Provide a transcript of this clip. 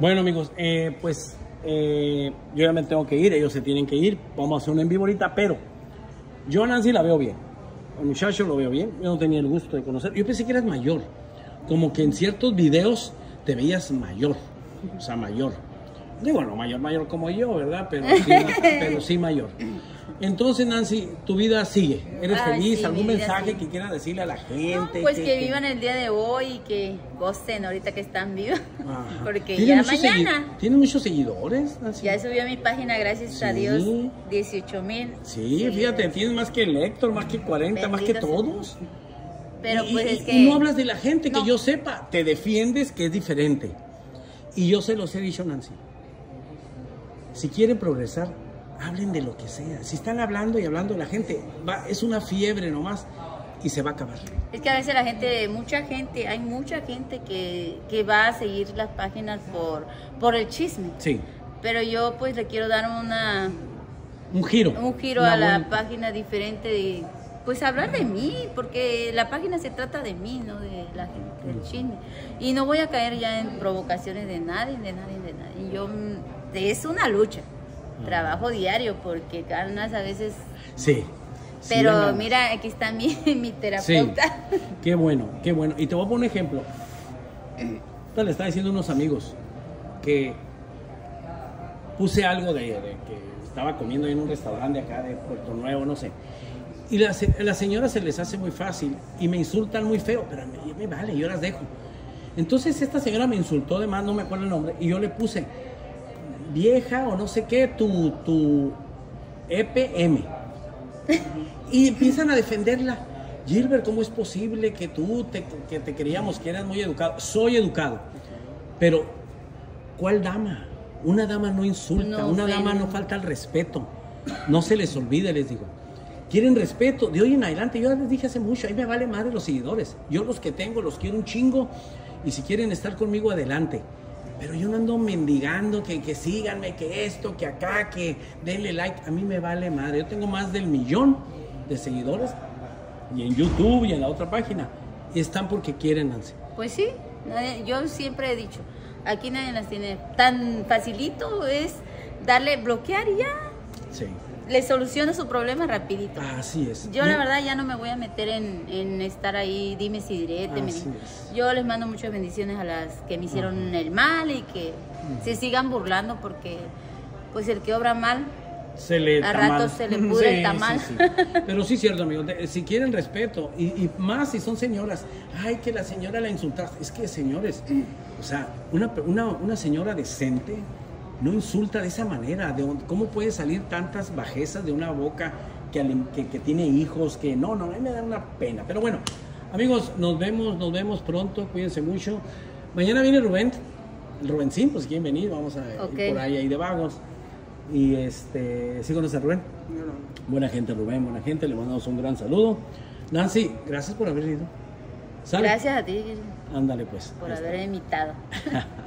Bueno, amigos, yo ya me tengo que ir, ellos se tienen que ir. Vamos a hacer un en vivo ahorita, pero yo a Nancy la veo bien. El muchacho lo veo bien. Yo no tenía el gusto de conocer. Yo pensé que eras mayor. Como que en ciertos videos te veías mayor. O sea, mayor. Digo, no mayor como yo, ¿verdad? Pero sí mayor. Entonces, Nancy, tu vida sigue. ¿Eres feliz? Sí, ¿Algún mensaje sí. que quieras decirle a la gente? No, pues que vivan el día de hoy y que gocen ahorita que están vivos. Ajá. Porque ya mañana. ¿Tienes muchos seguidores, Nancy? Ya subió a mi página, gracias a Dios, 18,000. Sí, fíjate, tienes más que el Héctor, más que 40, más que todos. Pero pues es que... Y no hablas de la gente, que yo sepa, te defiendes, que es diferente. Y yo se los he dicho, Nancy. Si quieren progresar, hablen de lo que sea. Si están hablando y hablando, la gente es una fiebre nomás y se va a acabar. Es que a veces la gente, hay mucha gente que va a seguir las páginas por el chisme. Sí. Pero yo pues le quiero dar un giro a la página diferente de, pues hablar de mí, porque la página se trata de mí, no de la gente, del chisme. Y no voy a caer ya en provocaciones de nadie. Y yo, es una lucha. Trabajo diario porque ganas a veces. Sí. Pero sí, mira, aquí está mi terapeuta. Sí. Qué bueno, qué bueno. Y te voy a poner un ejemplo. Le estaba diciendo a unos amigos que puse algo de que estaba comiendo en un restaurante acá de Puerto Nuevo, no sé. Y la señora se les hace muy fácil y me insultan muy feo, pero me vale, yo las dejo. Entonces esta señora me insultó, además no me acuerdo el nombre, y yo le puse vieja o no sé qué, tu EPM. Y empiezan a defenderla. Gilbert, ¿cómo es posible que que te creíamos que eras muy educado? Soy educado, pero ¿cuál dama? Una dama no insulta, una dama no falta al respeto. No se les olvide, les digo. Quieren respeto, de hoy en adelante, yo les dije hace mucho, a mí me vale madre los seguidores. Yo los que tengo los quiero un chingo y si quieren estar conmigo, adelante. Pero yo no ando mendigando que síganme, que esto, que acá, que denle like. A mí me vale madre. Yo tengo más del 1,000,000 de seguidores y en YouTube y en la otra página. Y están porque quieren, Nancy. Pues sí, yo siempre he dicho, aquí nadie las tiene. Tan facilito es darle bloquear y ya. Sí. Le soluciona su problema rapidito. Así es. Yo la verdad ya no me voy a meter en estar ahí, dime si direte. Yo les mando muchas bendiciones a las que me hicieron el mal y que se sigan burlando porque pues el que obra mal a rato se le pudre el tamal. Sí. Pero sí es cierto, amigos, si quieren respeto y más si son señoras, ay, que la señora la insultaste. Es que, señores, o sea, una señora decente no insulta de esa manera. ¿Cómo puede salir tantas bajezas de una boca que tiene hijos? Que no, a mí me da una pena. Pero bueno, amigos, nos vemos pronto. Cuídense mucho. Mañana viene Rubén, el Rubencín, pues si quieren venir, vamos a ir por ahí de vagos. Y ¿sí conoces a Rubén? No. Buena gente, Rubén, buena gente. Le mandamos un gran saludo. Nancy, gracias por haber ido. ¿Sale? Gracias a ti. Ándale pues. Por haber invitado.